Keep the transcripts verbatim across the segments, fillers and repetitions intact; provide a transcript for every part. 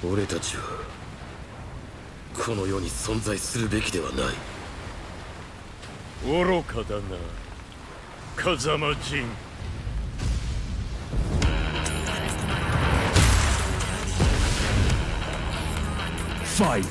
俺たちはこの世に存在するべきではない。 愚かだな、風間陣。 ファイ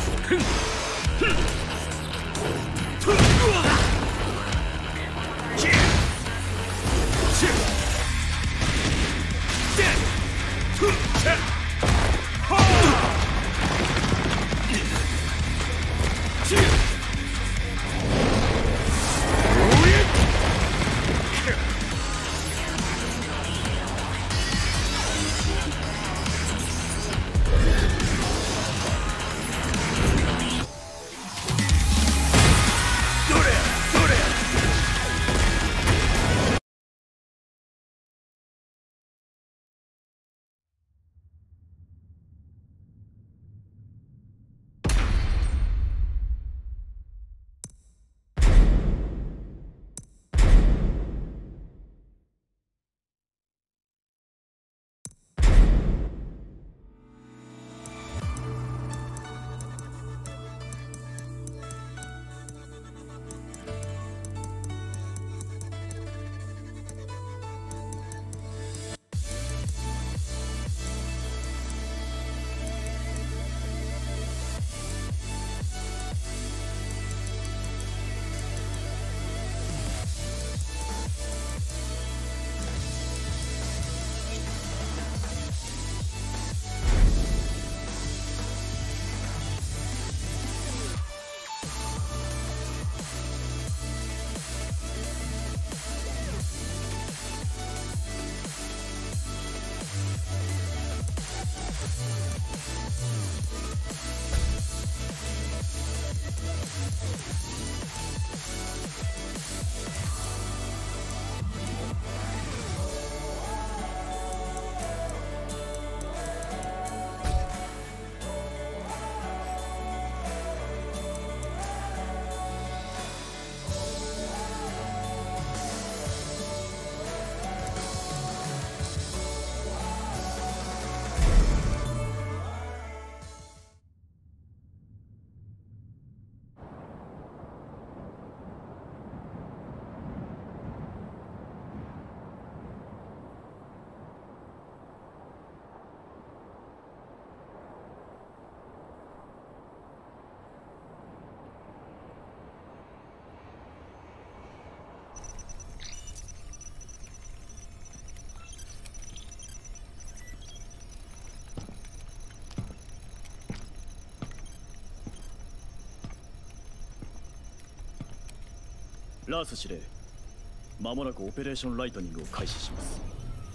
ラース司令、間もなくオペレーションライトニングを開始します。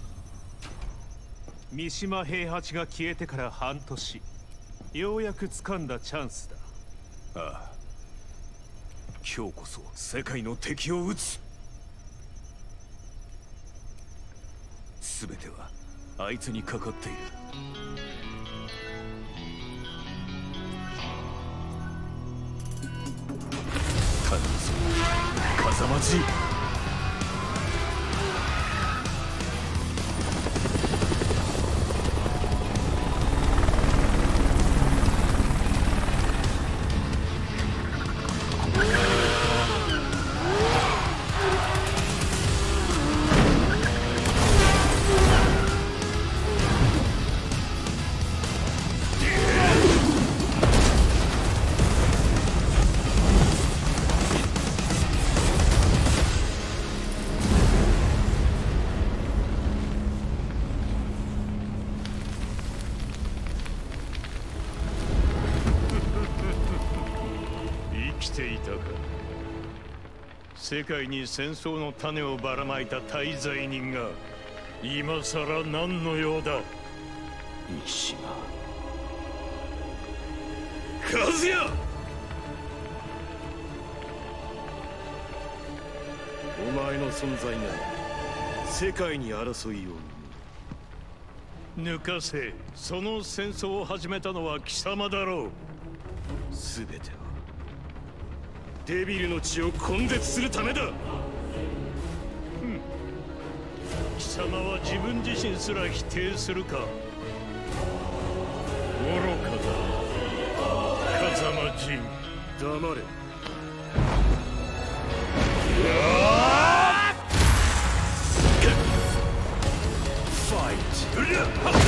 三島平八が消えてから半年、ようやく掴んだチャンスだ。ああ、今日こそ世界の敵を撃つ。全てはあいつにかかっている。頼むぞ風間陣。 世界に戦争の種をばらまいた大罪人が今さら何の用だ。 三島和也、お前の存在が世界に争いを生む。抜かせ。その戦争を始めたのは貴様だろう。全てはデビルの血を根絶するためだ。貴様は自分自身すら否定するか。 愚かだ風間陣。 黙れ。ファイト。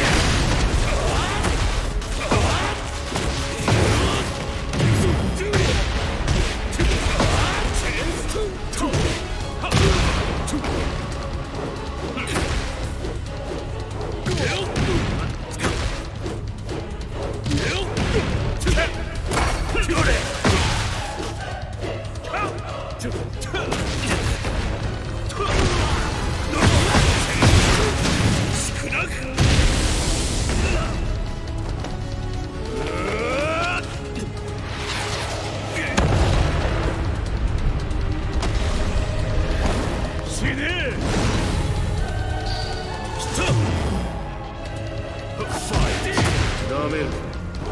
ダメだ。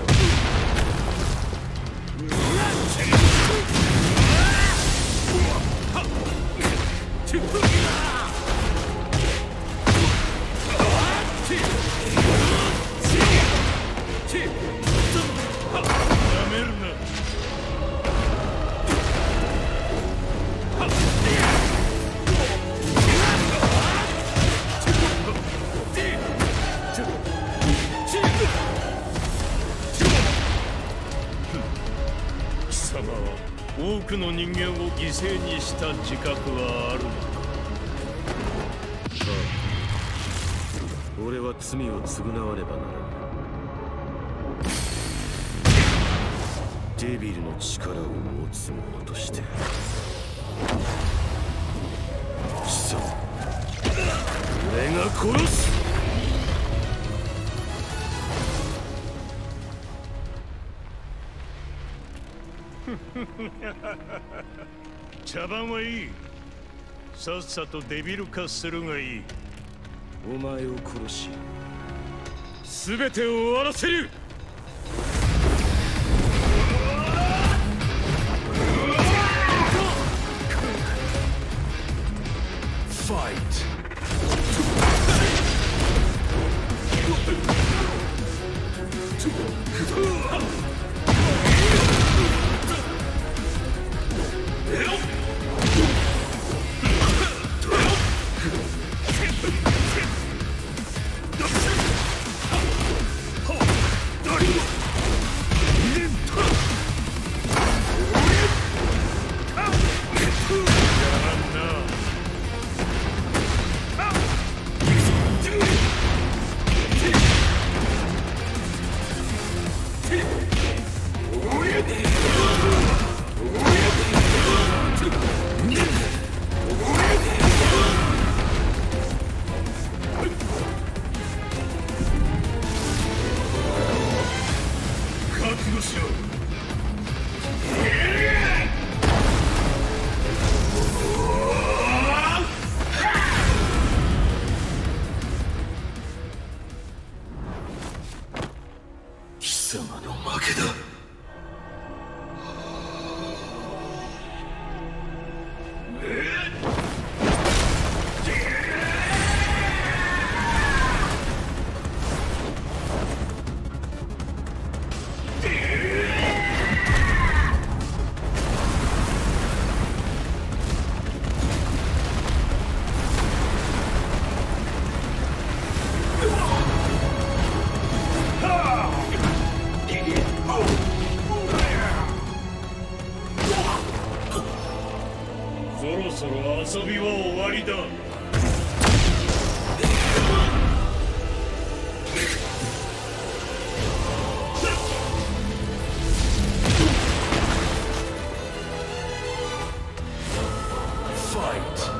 多くの人間を犠牲にした自覚はあるのか。 ああ、俺は罪を償わねばならない。デビルの力を持つ者として貴様、俺が殺す。 茶番はいい。さっさとデビル化するがいい。 お前を殺し全てを終わらせる。ファイト。貴様の負けだ。 そろそろ遊びは終わりだ。 ファイト。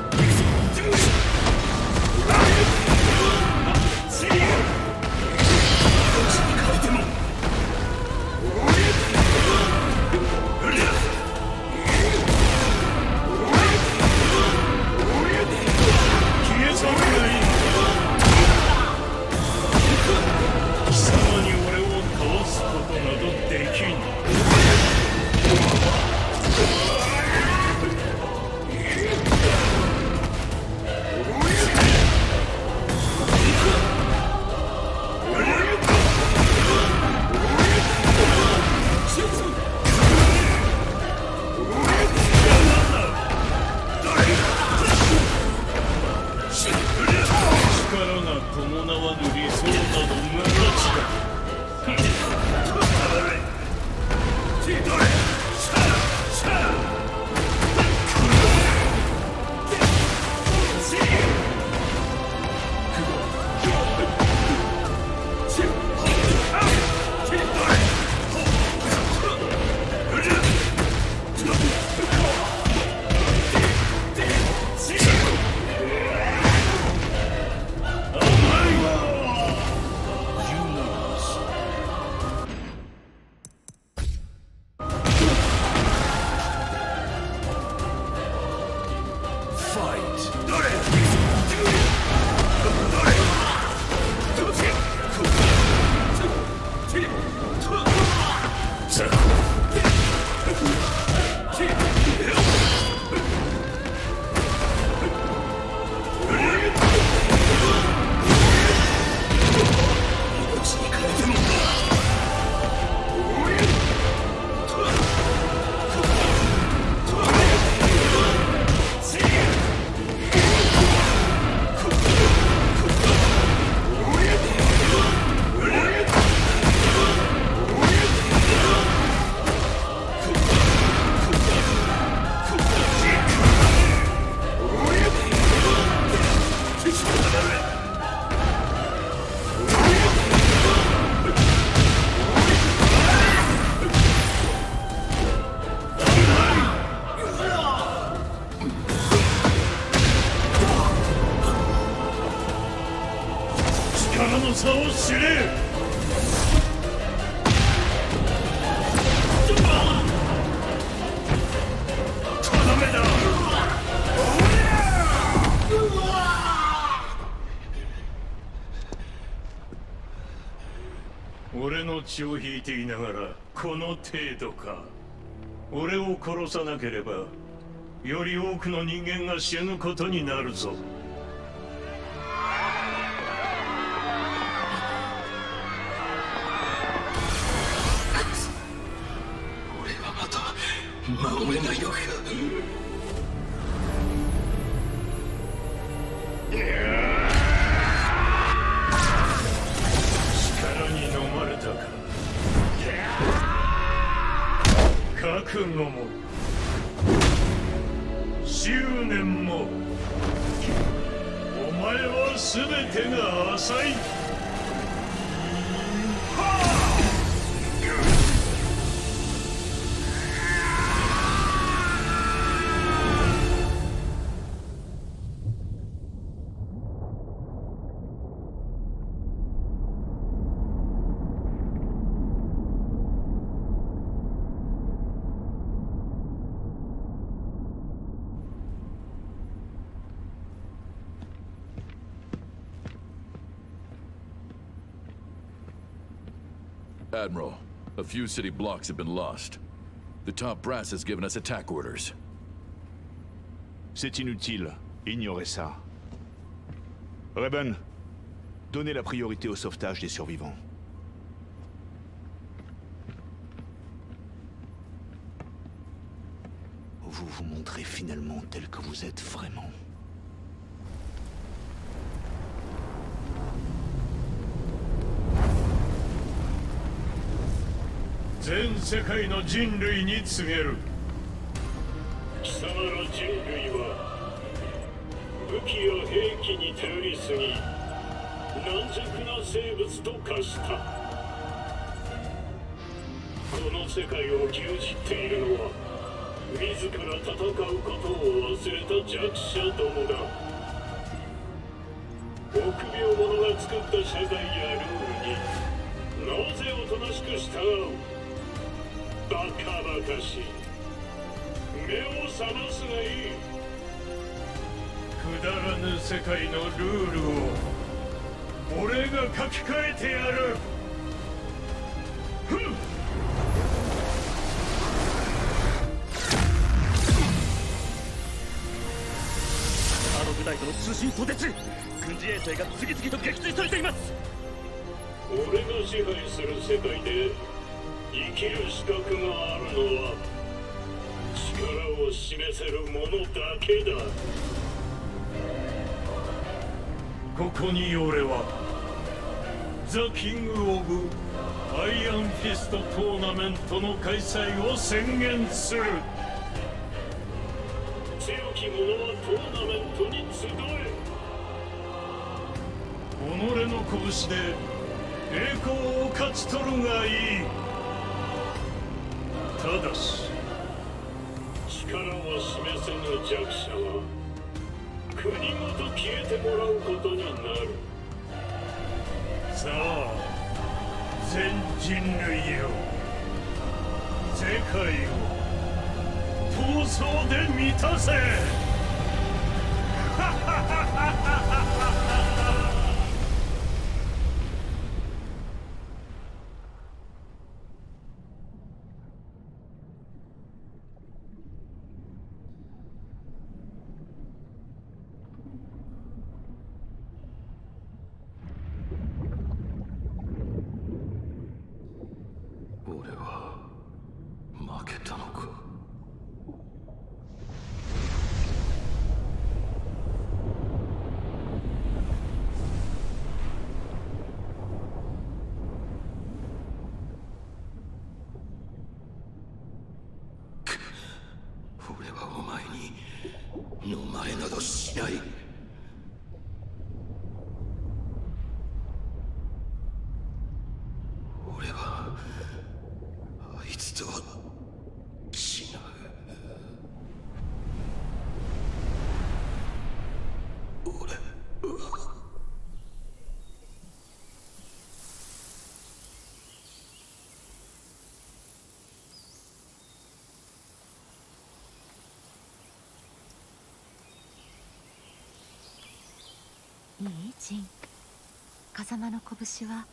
ぬ理想など無価値だ。力の差を知れ。とどめだ。俺の血を引いていながらこの程度か。俺を殺さなければより多くの人間が死ぬことになるぞ。 守れないのか。 力に飲まれたか。覚悟も執念もお前は全てが浅い。 Admiral, a few city blocks have been lost. The top brass has given us attack orders. C'est inutile. Ignorez ça. Raven, donnez la priorité au sauvetage des survivants. Vous vous montrez finalement tel que vous êtes vraiment. Zen世界の人類に告げる。貴様の人類は武器や兵器に頼りすぎ軟弱な生物と化した。この世界を牛耳っているのは自ら戦うことを忘れた弱者どもだ。臆病者が作った社会やルールになぜおとなしく従う。バカバカしい。目を覚ますがいい。くだらぬ世界のルールを俺が書き換えてやる。ふん。 あの部隊との通信途絶。軍事衛星が次々と撃墜されています。 俺が支配する世界で生きる資格があるのは力を示せる者だけだ。ここに俺はザ・キング・オブ・アイアンフィストトーナメントの開催を宣言する。強き者はトーナメントに集え。己の拳で栄光を勝ち取るがいい。ただし力を示せぬ弱者は国ごと消えてもらうことになる。さあ全人類よ、世界を闘争で満たせ。 俺は負けたのか。俺はお前にのまれなどしない。俺はあいつとは違う。俺はいいジン、風間の拳は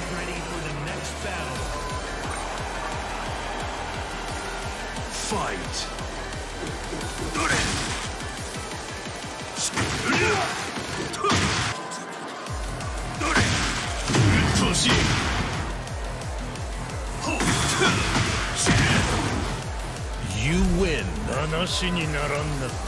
ready for the next battle. Fight. You win. 話にならんな。